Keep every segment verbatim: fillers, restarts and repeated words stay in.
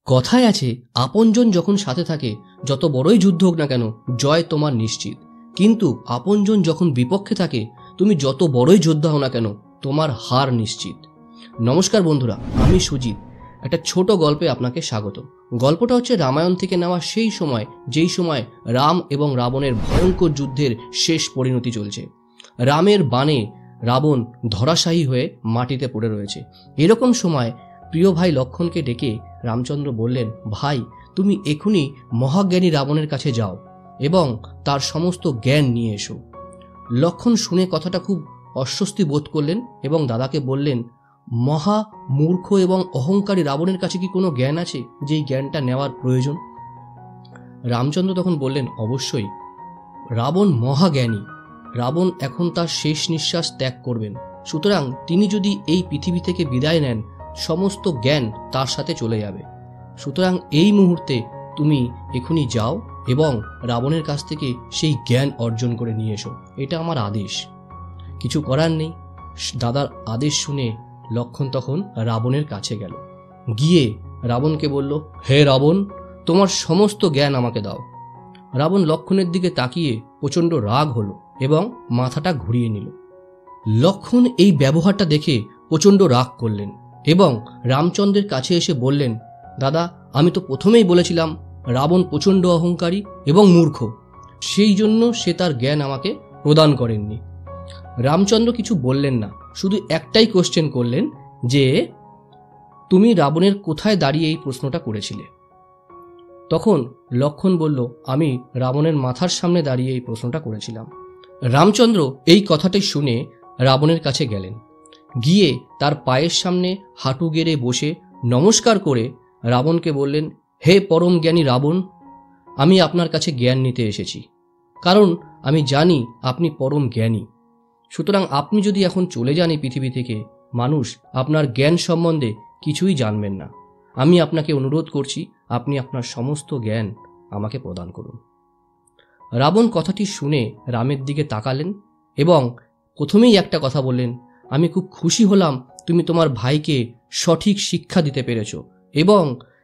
কথায় আছে আপনজন যখন সাথে থাকে যত বড়ই যুদ্ধ হোক না কেন জয় তোমার নিশ্চিত, কিন্তু আপনজন যখন বিপক্ষে থাকে তুমি যত বড়ই যোদ্ধা হও না কেন তোমার হার নিশ্চিত। নমস্কার বন্ধুরা, আমি সুজিত। একটা ছোট গল্পে আপনাকে স্বাগত। গল্পটা হচ্ছে রামায়ণ থেকে নেওয়া সেই সময় যেই সময় রাম এবং রাবণের ভয়ঙ্কর যুদ্ধের শেষ পরিণতি চলছে। রামের বাণে রাবণ ধরাশায়ী হয়ে মাটিতে পড়ে রয়েছে। এরকম সময় প্রিয় ভাই লক্ষণকে ডেকে রামচন্দ্র বললেন, ভাই তুমি এখুনি মহাজ্ঞানী রাবণের কাছে যাও এবং তার সমস্ত জ্ঞান নিয়ে এসো। লক্ষণ শুনে কথাটা খুব অস্বস্তি বোধ করলেন এবং দাদাকে বললেন, মহা মূর্খ এবং অহংকারী রাবণের কাছে কি কোনো জ্ঞান আছে যেই জ্ঞানটা নেওয়ার প্রয়োজন? রামচন্দ্র তখন বললেন, অবশ্যই, রাবণ মহাজ্ঞানী। রাবণ এখন তার শেষ নিঃশ্বাস ত্যাগ করবেন, সুতরাং তিনি যদি এই পৃথিবী থেকে বিদায় নেন সমস্ত জ্ঞান তার সাথে চলে যাবে। সুতরাং এই মুহূর্তে তুমি এখুনি যাও এবং রাবণের কাছ থেকে সেই জ্ঞান অর্জন করে নিয়ে এসো, এটা আমার আদেশ। কিছু করার নেই। দাদার আদেশ শুনে লক্ষণ তখন রাবণের কাছে গেল। গিয়ে রাবণকে বলল, হে রাবণ, তোমার সমস্ত জ্ঞান আমাকে দাও। রাবণ লক্ষণের দিকে তাকিয়ে প্রচণ্ড রাগ হলো এবং মাথাটা ঘুরিয়ে নিল। লক্ষণ এই ব্যবহারটা দেখে প্রচণ্ড রাগ করলেন এবং রামচন্দ্রের কাছে এসে বললেন, দাদা, আমি তো প্রথমেই বলেছিলাম রাবণ প্রচণ্ড অহংকারী এবং মূর্খ, সেই জন্য সে তার জ্ঞান আমাকে প্রদান করেননি। রামচন্দ্র কিছু বললেন না, শুধু একটাই কোশ্চেন করলেন যে তুমি রাবণের কোথায় দাঁড়িয়ে এই প্রশ্নটা করেছিলে? তখন লক্ষণ বলল, আমি রাবণের মাথার সামনে দাঁড়িয়ে এই প্রশ্নটা করেছিলাম। রামচন্দ্র এই কথাটি শুনে রাবণের কাছে গেলেন। গিয়ে তার পায়ের সামনে হাঁটু গেড়ে বসে নমস্কার করে রাবণকে বললেন, হে পরম জ্ঞানী রাবণ, আমি আপনার কাছে জ্ঞান নিতে এসেছি, কারণ আমি জানি আপনি পরম জ্ঞানী। সুতরাং আপনি যদি এখন চলে যান এই পৃথিবী থেকে, মানুষ আপনার জ্ঞান সম্বন্ধে কিছুই জানবেন না। আমি আপনাকে অনুরোধ করছি, আপনি আপনার সমস্ত জ্ঞান আমাকে প্রদান করুন। রাবণ কথাটি শুনে রামের দিকে তাকালেন এবং প্রথমেই একটা কথা বললেন, আমি খুব খুশি হলাম তুমি তোমার ভাইকে সঠিক শিক্ষা দিতে পেরেছ, এবং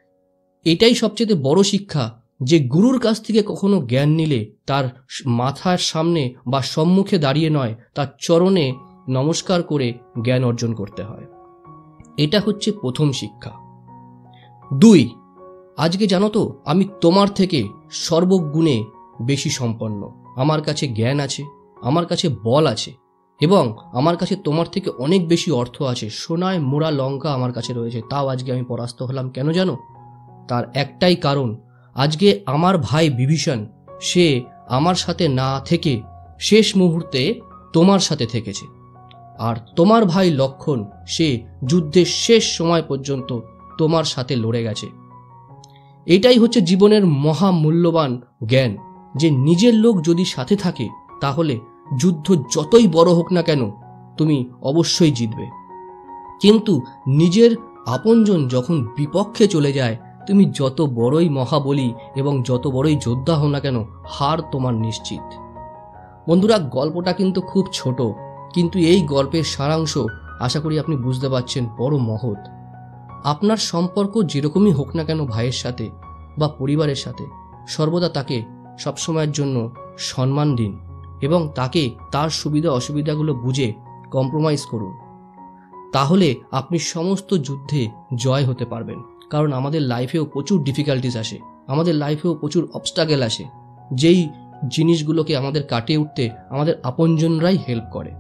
এটাই সবচেয়ে বড় শিক্ষা যে গুরুর কাছ থেকে কখনো জ্ঞান নিলে তার মাথার সামনে বা সম্মুখে দাঁড়িয়ে নয়, তার চরণে নমস্কার করে জ্ঞান অর্জন করতে হয়। এটা হচ্ছে প্রথম শিক্ষা। দুই, আজকে জানো তো আমি তোমার থেকে সর্বগুণে বেশি সম্পন্ন। আমার কাছে জ্ঞান আছে, আমার কাছে বল আছে, এবং আমার কাছে তোমার থেকে অনেক বেশি অর্থ আছে। সোনায় মোড়া লঙ্কা আমার কাছে রয়েছে, তাও আজকে আমি পরাস্ত হলাম। কেন জানো? তার একটাই কারণ, আজকে আমার ভাই বিভীষণ সে আমার সাথে না থেকে শেষ মুহূর্তে তোমার সাথে থেকেছে, আর তোমার ভাই লক্ষণ সে যুদ্ধের শেষ সময় পর্যন্ত তোমার সাথে লড়ে গেছে। এটাই হচ্ছে জীবনের মহা মূল্যবান জ্ঞান, যে নিজের লোক যদি সাথে থাকে তাহলে যুদ্ধ যতই বড় হোক না কেন তুমি অবশ্যই জিতবে। কিন্তু নিজের আপনজন যখন বিপক্ষে চলে যায়, তুমি যত বড়ই মহাবলী এবং যত বড়ই যোদ্ধা হও না কেন, হার তোমার নিশ্চিত। বন্ধুরা, গল্পটা কিন্তু খুব ছোট, কিন্তু এই গল্পের সারাংশ আশা করি আপনি বুঝতে পারছেন বড় মহৎ। আপনার সম্পর্ক যেরকমই হোক না কেন ভাইয়ের সাথে বা পরিবারের সাথে, সর্বদা তাকে সবসময়ের জন্য সম্মান দিন এবং তাকে তার সুবিধা অসুবিধাগুলো বুঝে কম্প্রোমাইজ করুন। তাহলে আপনি সমস্ত যুদ্ধে জয় হতে পারবেন। কারণ আমাদের লাইফেও প্রচুর ডিফিকাল্টিস আসে, আমাদের লাইফেও প্রচুর অবস্ট্রাগল আসে, যেই জিনিসগুলোকে আমাদের কাটিয়ে উঠতে আমাদের আপনজনরাই হেল্প করে।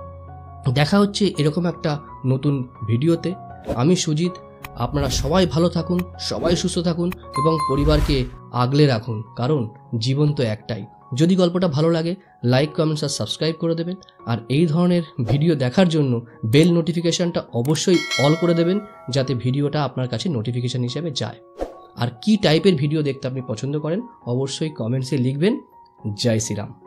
দেখা হচ্ছে এরকম একটা নতুন ভিডিওতে। আমি সুজিত। আপনারা সবাই ভালো থাকুন, সবাই সুস্থ থাকুন এবং পরিবারকে আগলে রাখুন, কারণ জীবন তো একটাই। যদি গল্পটা ভালো লাগে লাইক, কমেন্টস আর সাবস্ক্রাইব করে দেবেন। আর এই ধরনের ভিডিও দেখার জন্য বেল নোটিফিকেশানটা অবশ্যই অল করে দেবেন, যাতে ভিডিওটা আপনার কাছে নোটিফিকেশান হিসেবে যায়। আর কি টাইপের ভিডিও দেখতে আপনি পছন্দ করেন অবশ্যই কমেন্টসে লিখবেন। জয় শ্রীরাম।